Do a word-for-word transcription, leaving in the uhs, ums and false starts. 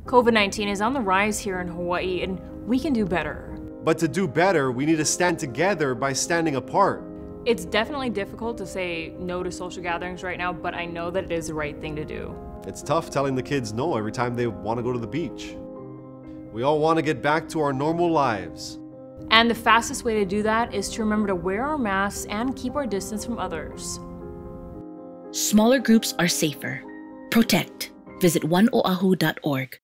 COVID nineteen is on the rise here in Hawaii, and we can do better. But to do better, we need to stand together by standing apart. It's definitely difficult to say no to social gatherings right now, but I know that it is the right thing to do. It's tough telling the kids no every time they want to go to the beach. We all want to get back to our normal lives. And the fastest way to do that is to remember to wear our masks and keep our distance from others. Smaller groups are safer. Protect. Visit one oahu dot org.